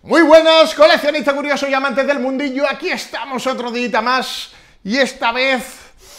Muy buenas, coleccionistas curiosos y amantes del mundillo, aquí estamos otro día más y esta vez...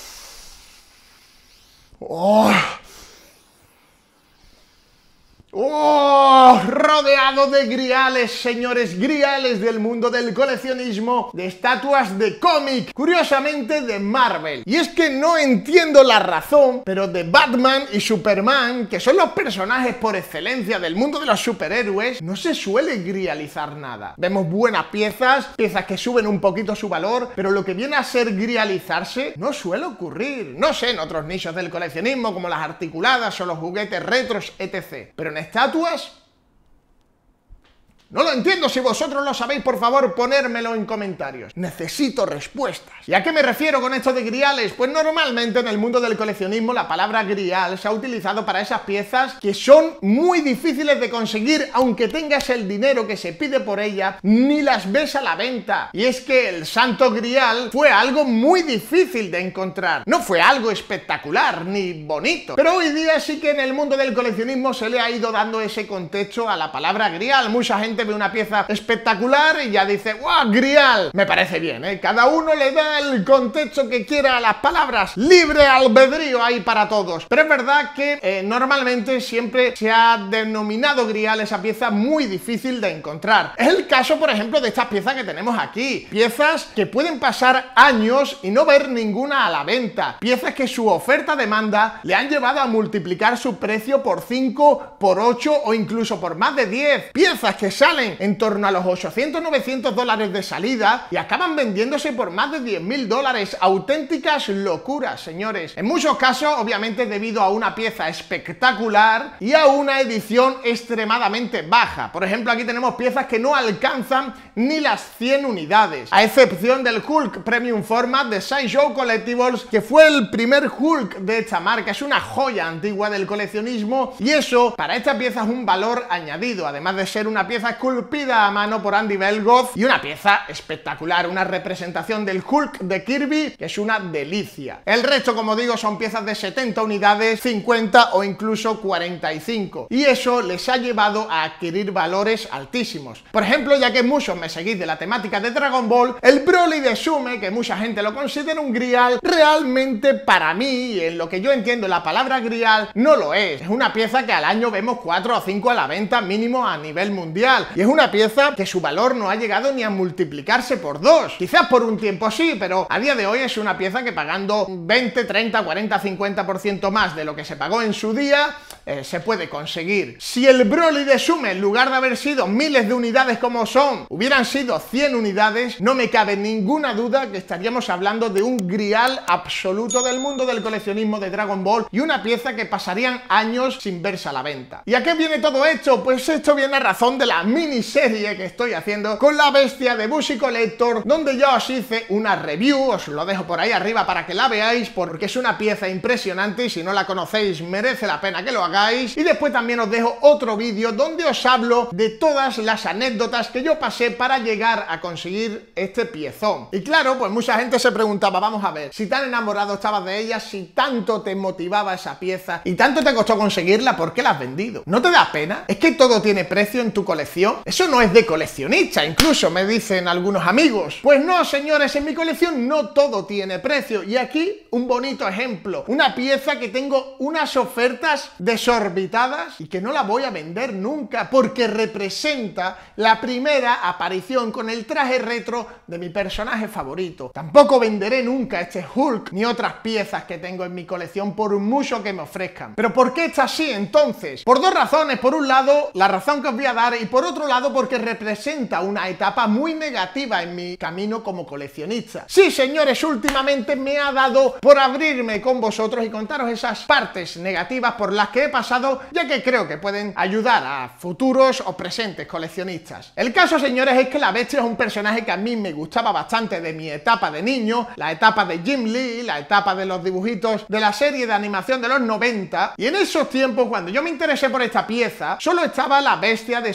rodeado de griales, señores, griales del mundo del coleccionismo, de estatuas de cómic, curiosamente de Marvel. Y es que no entiendo la razón, pero de Batman y Superman, que son los personajes por excelencia del mundo de los superhéroes, no se suele grializar nada. Vemos buenas piezas, piezas que suben un poquito su valor, pero lo que viene a ser grializarse no suele ocurrir. No sé, en otros nichos del coleccionismo, como las articuladas o los juguetes retros, etc. Pero en estatuas... no lo entiendo. Si vosotros lo sabéis, por favor, ponérmelo en comentarios. Necesito respuestas. ¿Y a qué me refiero con esto de griales? Pues normalmente en el mundo del coleccionismo la palabra grial se ha utilizado para esas piezas que son muy difíciles de conseguir, aunque tengas el dinero que se pide por ella, ni las ves a la venta. Y es que el santo grial fue algo muy difícil de encontrar. No fue algo espectacular ni bonito. Pero hoy día sí que en el mundo del coleccionismo se le ha ido dando ese contexto a la palabra grial. Mucha gente ve una pieza espectacular y ya dice ¡guau, grial! Me parece bien, ¿eh? Cada uno le da el contexto que quiera a las palabras, libre albedrío ahí para todos. Pero es verdad que normalmente siempre se ha denominado grial esa pieza muy difícil de encontrar. Es el caso, por ejemplo, de estas piezas que tenemos aquí. Piezas que pueden pasar años y no ver ninguna a la venta. Piezas que su oferta-demanda le han llevado a multiplicar su precio por 5, por 8 o incluso por más de 10. Piezas que salen en torno a los 800-900 dólares de salida y acaban vendiéndose por más de 10.000 dólares. Auténticas locuras, señores. En muchos casos, obviamente, debido a una pieza espectacular y a una edición extremadamente baja. Por ejemplo, aquí tenemos piezas que no alcanzan ni las 100 unidades, a excepción del Hulk Premium Format de Sideshow Collectibles, que fue el primer Hulk de esta marca. Es una joya antigua del coleccionismo y eso, para esta pieza, es un valor añadido, además de ser una pieza esculpida a mano por Andy Belgoth y una pieza espectacular, una representación del Hulk de Kirby que es una delicia. El resto, como digo, son piezas de 70 unidades, 50 o incluso 45, y eso les ha llevado a adquirir valores altísimos. Por ejemplo, ya que muchos me seguís de la temática de Dragon Ball, el Broly de Sume, que mucha gente lo considera un grial, realmente para mí, en lo que yo entiendo la palabra grial, no lo es. Es una pieza que al año vemos 4 o 5 a la venta mínimo a nivel mundial. Y es una pieza que su valor no ha llegado ni a multiplicarse por 2. Quizás por un tiempo sí, pero a día de hoy es una pieza que pagando 20, 30, 40, 50% más de lo que se pagó en su día, se puede conseguir. Si el Broly de Sume, en lugar de haber sido miles de unidades como son, hubieran sido 100 unidades, no me cabe ninguna duda que estaríamos hablando de un grial absoluto del mundo del coleccionismo de Dragon Ball y una pieza que pasarían años sin verse a la venta. ¿Y a qué viene todo esto? Pues esto viene a razón de la miniserie que estoy haciendo con la bestia de Bushi Collector, donde ya os hice una review, os lo dejo por ahí arriba para que la veáis, porque es una pieza impresionante y si no la conocéis merece la pena que lo hagáis. Y después también os dejo otro vídeo donde os hablo de todas las anécdotas que yo pasé para llegar a conseguir este piezón. Y claro, pues mucha gente se preguntaba, vamos a ver, si tan enamorado estabas de ella, si tanto te motivaba esa pieza y tanto te costó conseguirla, ¿por qué la has vendido? ¿No te da pena? ¿Es que todo tiene precio en tu colección? Eso no es de coleccionista, incluso me dicen algunos amigos. Pues no, señores, en mi colección no todo tiene precio. Y aquí un bonito ejemplo, una pieza que tengo unas ofertas desorbitadas y que no la voy a vender nunca porque representa la primera aparición con el traje retro de mi personaje favorito. Tampoco venderé nunca este Hulk ni otras piezas que tengo en mi colección por mucho que me ofrezcan. ¿Pero por qué está así entonces? Por dos razones. Por un lado, la razón que os voy a dar, y por otro lado porque representa una etapa muy negativa en mi camino como coleccionista. Sí, señores, últimamente me ha dado por abrirme con vosotros y contaros esas partes negativas por las que he pasado, ya que creo que pueden ayudar a futuros o presentes coleccionistas. El caso, señores, es que la bestia es un personaje que a mí me gustaba bastante de mi etapa de niño, la etapa de Jim Lee, la etapa de los dibujitos de la serie de animación de los 90, y en esos tiempos, cuando yo me interesé por esta pieza, solo estaba la bestia de Sideshow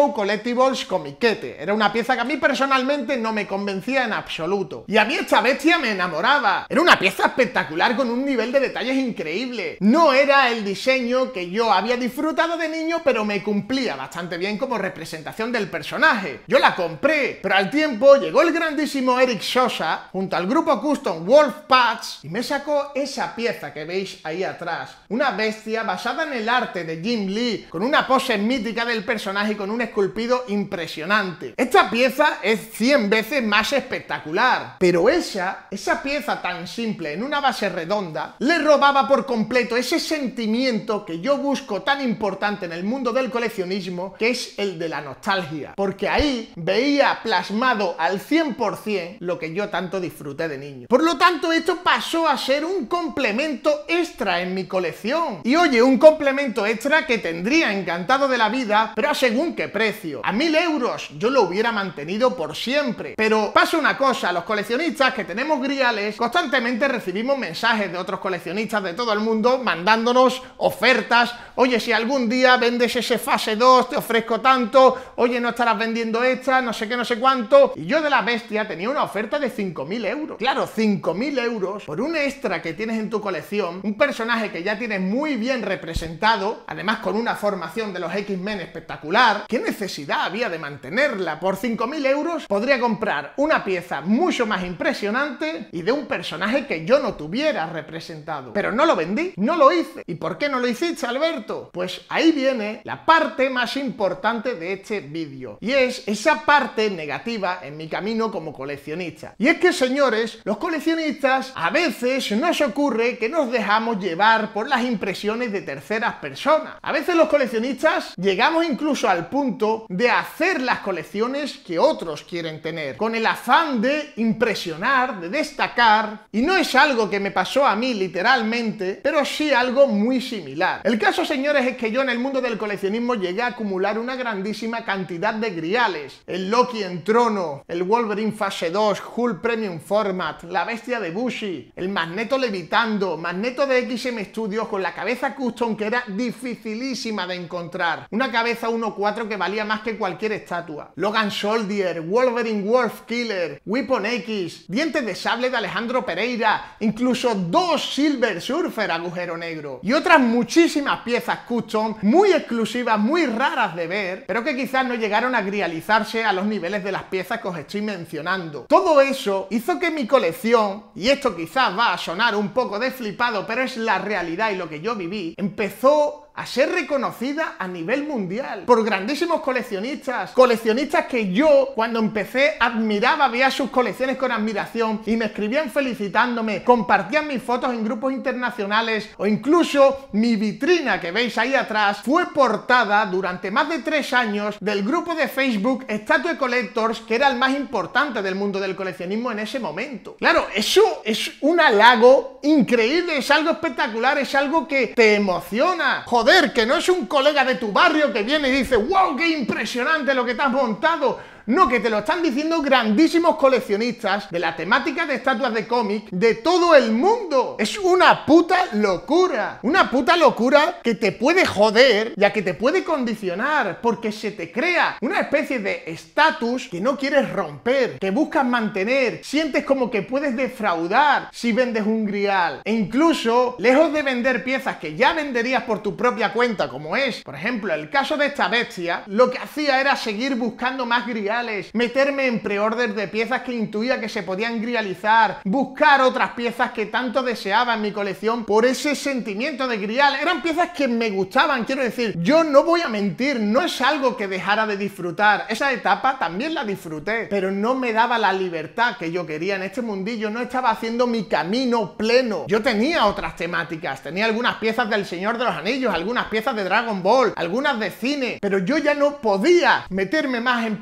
Show Collectibles Comiquete. Era una pieza que a mí personalmente no me convencía en absoluto. Y a mí esta bestia me enamoraba. Era una pieza espectacular con un nivel de detalles increíble. No era el diseño que yo había disfrutado de niño, pero me cumplía bastante bien como representación del personaje. Yo la compré, pero al tiempo llegó el grandísimo Eric Sosa junto al grupo custom Wolfpack y me sacó esa pieza que veis ahí atrás. Una bestia basada en el arte de Jim Lee, con una pose mítica del personaje y con un esculpido impresionante. Esta pieza es 100 veces más espectacular, pero esa pieza tan simple en una base redonda le robaba por completo ese sentimiento que yo busco tan importante en el mundo del coleccionismo, que es el de la nostalgia, porque ahí veía plasmado al 100% lo que yo tanto disfruté de niño. Por lo tanto, esto pasó a ser un complemento extra en mi colección. Y oye, un complemento extra que tendría encantado de la vida, pero a según qué precio. A 1000 euros yo lo hubiera mantenido por siempre. Pero pasa una cosa, los coleccionistas que tenemos griales constantemente recibimos mensajes de otros coleccionistas de todo el mundo mandándonos ofertas. Oye, si algún día vendes ese fase 2 te ofrezco tanto, oye, no estarás vendiendo esta, no sé qué, no sé cuánto. Y yo de la bestia tenía una oferta de 5000 euros. Claro, 5000 euros por un extra que tienes en tu colección, un personaje que ya tienes muy bien representado, además con una formación de los X-Men espectacular. ¿Qué necesidad había de mantenerla? Por 5000 euros podría comprar una pieza mucho más impresionante y de un personaje que yo no tuviera representado. Pero no lo vendí, no lo hice. ¿Y por qué no lo hiciste, Alberto? Pues ahí viene la parte más importante de este vídeo, y es esa parte negativa en mi camino como coleccionista. Y es que, señores, los coleccionistas a veces nos ocurre que nos dejamos llevar por las impresiones de terceras personas. A veces los coleccionistas llegamos incluso al punto de hacer las colecciones que otros quieren tener, con el afán de impresionar, de destacar, y no es algo que me pasó a mí literalmente, pero sí algo muy similar. El caso, señores, es que yo en el mundo del coleccionismo llegué a acumular una grandísima cantidad de griales: el Loki en trono, el Wolverine fase 2, Hulk Premium Format, la bestia de Bushi, el Magneto levitando, Magneto de XM Studios con la cabeza custom que era dificilísima de encontrar, una cabeza 1.4 que valía más que cualquier estatua, Logan Soldier, Wolverine Wolf Killer, Weapon X, dientes de sable de Alejandro Pereira, incluso 2 Silver Surfer agujero negro y otras muchísimas piezas custom muy exclusivas, muy raras de ver, pero que quizás no llegaron a grializarse a los niveles de las piezas que os estoy mencionando. Todo eso hizo que mi colección, y esto quizás va a sonar un poco de flipado, pero es la realidad y lo que yo viví, empezó a ser reconocida a nivel mundial por grandísimos coleccionistas que yo cuando empecé admiraba, veía sus colecciones con admiración y me escribían felicitándome, compartían mis fotos en grupos internacionales, o incluso mi vitrina que veis ahí atrás fue portada durante más de 3 años del grupo de Facebook Statue Collectors, que era el más importante del mundo del coleccionismo en ese momento. Claro, eso es un halago increíble, es algo espectacular, es algo que te emociona. Joder, que no es un colega de tu barrio que viene y dice ¡wow, qué impresionante lo que te has montado! No, que te lo están diciendo grandísimos coleccionistas de la temática de estatuas de cómic de todo el mundo. Es una puta locura. Una puta locura que te puede joder, ya que te puede condicionar, porque se te crea una especie de estatus que no quieres romper, que buscas mantener. Sientes como que puedes defraudar si vendes un grial. E incluso, lejos de vender piezas que ya venderías por tu propia cuenta, como es, por ejemplo, el caso de esta bestia, lo que hacía era seguir buscando más griales, meterme en preorden de piezas que intuía que se podían grializar, buscar otras piezas que tanto deseaba en mi colección por ese sentimiento de grial. Eran piezas que me gustaban, quiero decir, yo no voy a mentir, no es algo que dejara de disfrutar. Esa etapa también la disfruté, pero no me daba la libertad que yo quería en este mundillo, no estaba haciendo mi camino pleno. Yo tenía otras temáticas, tenía algunas piezas del Señor de los Anillos, algunas piezas de Dragon Ball, algunas de cine, pero yo ya no podía meterme más en piezas de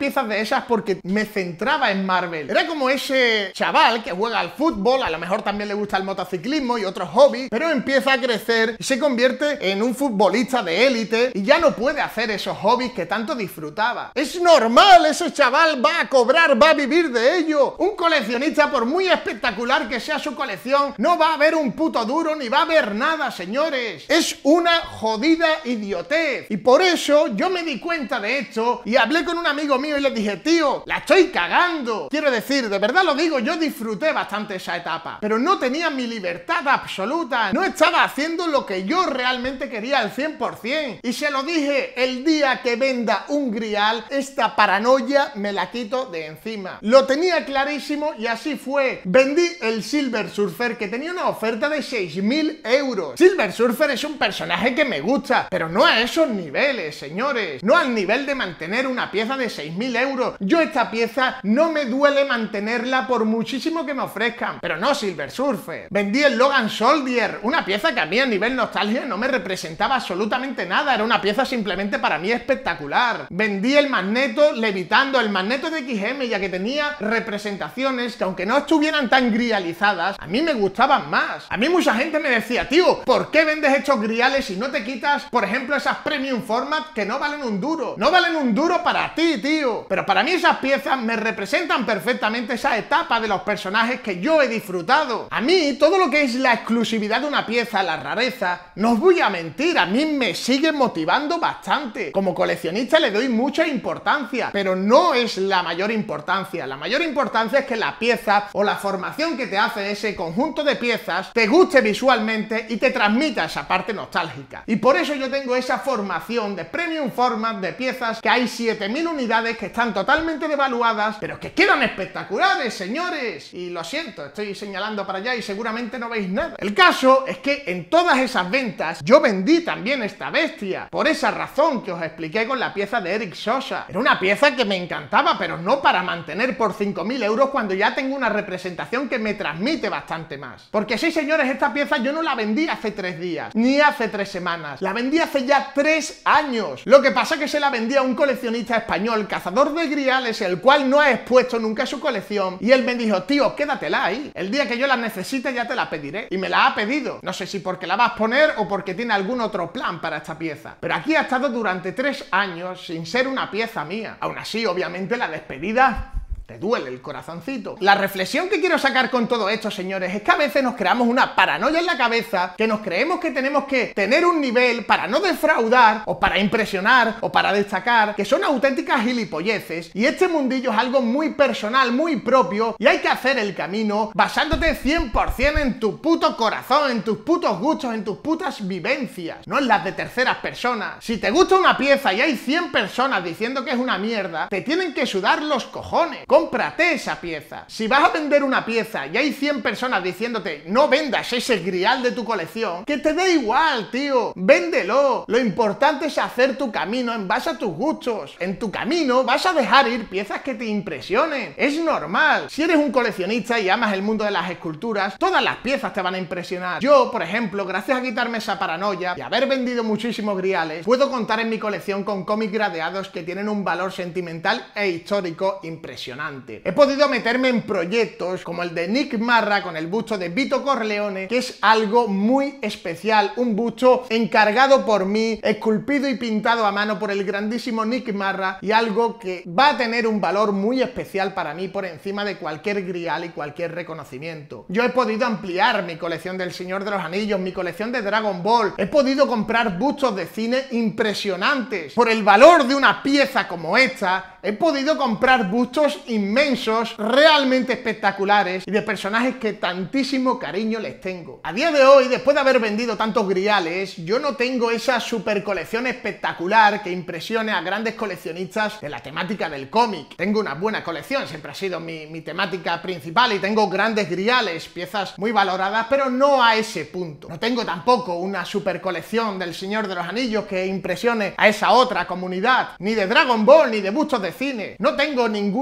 esas porque me centraba en Marvel. Era como ese chaval que juega al fútbol, a lo mejor también le gusta el motociclismo y otros hobbies, pero empieza a crecer y se convierte en un futbolista de élite y ya no puede hacer esos hobbies que tanto disfrutaba. Es normal, ese chaval va a cobrar, va a vivir de ello. Un coleccionista, por muy espectacular que sea su colección, no va a ver un puto duro ni va a ver nada, señores. Es una jodida idiotez. Y por eso yo me di cuenta de esto y hablé con un amigo mío y le dije, tío, la estoy cagando. Quiero decir, de verdad lo digo, yo disfruté bastante esa etapa, pero no tenía mi libertad absoluta. No estaba haciendo lo que yo realmente quería al 100%. Y se lo dije, el día que venda un grial, esta paranoia me la quito de encima. Lo tenía clarísimo y así fue. Vendí el Silver Surfer, que tenía una oferta de 6.000 euros. Silver Surfer es un personaje que me gusta, pero no a esos niveles, señores. No al nivel de mantener una pieza de 6.000 euros. Yo esta pieza no me duele mantenerla por muchísimo que me ofrezcan, pero no Silver Surfer. Vendí el Logan Soldier, una pieza que a mí a nivel nostalgia no me representaba absolutamente nada. Era una pieza simplemente para mí espectacular. Vendí el Magneto levitando, el Magneto de XM, ya que tenía representaciones que aunque no estuvieran tan grializadas, a mí me gustaban más. A mí mucha gente me decía, tío, ¿por qué vendes estos griales y no te quitas, por ejemplo, esas Premium Format que no valen un duro? No valen un duro para ti, tío. Pero para mí esas piezas me representan perfectamente esa etapa de los personajes que yo he disfrutado. A mí, todo lo que es la exclusividad de una pieza, la rareza, no os voy a mentir, a mí me sigue motivando bastante. Como coleccionista le doy mucha importancia, pero no es la mayor importancia. La mayor importancia es que la pieza o la formación que te hace ese conjunto de piezas te guste visualmente y te transmita esa parte nostálgica. Y por eso yo tengo esa formación de Premium Format de piezas que hay 7.000 unidades que están totalmente devaluadas, pero que quedan espectaculares, señores. Y lo siento, estoy señalando para allá y seguramente no veis nada. El caso es que en todas esas ventas yo vendí también esta bestia, por esa razón que os expliqué con la pieza de Eric Sosa. Era una pieza que me encantaba, pero no para mantener por 5.000 euros cuando ya tengo una representación que me transmite bastante más. Porque sí, señores, esta pieza yo no la vendí hace 3 días, ni hace 3 semanas, la vendí hace ya 3 años. Lo que pasa es que se la vendí a un coleccionista español, cazador de griales, el cual no ha expuesto nunca su colección, y él me dijo, tío, quédatela ahí, el día que yo la necesite ya te la pediré. Y me la ha pedido, no sé si porque la vas a poner o porque tiene algún otro plan para esta pieza, pero aquí ha estado durante 3 años sin ser una pieza mía. Aún así, obviamente la despedida te duele el corazoncito. La reflexión que quiero sacar con todo esto, señores, es que a veces nos creamos una paranoia en la cabeza, que nos creemos que tenemos que tener un nivel para no defraudar, o para impresionar, o para destacar, que son auténticas gilipolleces, y este mundillo es algo muy personal, muy propio, y hay que hacer el camino basándote 100% en tu puto corazón, en tus putos gustos, en tus putas vivencias, no en las de terceras personas. Si te gusta una pieza y hay 100 personas diciendo que es una mierda, te tienen que sudar los cojones. Cómprate esa pieza. Si vas a vender una pieza y hay 100 personas diciéndote no vendas ese grial de tu colección, que te dé igual, tío. Véndelo. Lo importante es hacer tu camino en base a tus gustos. En tu camino vas a dejar ir piezas que te impresionen. Es normal. Si eres un coleccionista y amas el mundo de las esculturas, todas las piezas te van a impresionar. Yo, por ejemplo, gracias a quitarme esa paranoia y haber vendido muchísimos griales, puedo contar en mi colección con cómics gradeados que tienen un valor sentimental e histórico impresionante. He podido meterme en proyectos como el de Nick Marra con el busto de Vito Corleone, que es algo muy especial, un busto encargado por mí, esculpido y pintado a mano por el grandísimo Nick Marra, y algo que va a tener un valor muy especial para mí por encima de cualquier grial y cualquier reconocimiento. Yo he podido ampliar mi colección del Señor de los Anillos, mi colección de Dragon Ball, he podido comprar bustos de cine impresionantes. Por el valor de una pieza como esta, he podido comprar bustos inmensos, realmente espectaculares y de personajes que tantísimo cariño les tengo. A día de hoy, después de haber vendido tantos griales, yo no tengo esa super colección espectacular que impresione a grandes coleccionistas de la temática del cómic. Tengo una buena colección, siempre ha sido mi temática principal, y tengo grandes griales, piezas muy valoradas, pero no a ese punto. No tengo tampoco una super colección del Señor de los Anillos que impresione a esa otra comunidad, ni de Dragon Ball, ni de bustos de cine. No tengo ninguna colección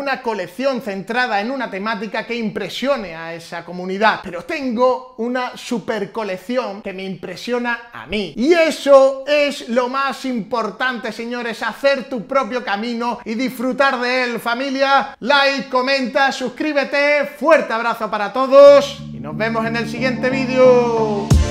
colección centrada en una temática que impresione a esa comunidad, pero tengo una super colección que me impresiona a mí. Y eso es lo más importante, señores, hacer tu propio camino y disfrutar de él. Familia, like, comenta, suscríbete, fuerte abrazo para todos y nos vemos en el siguiente vídeo.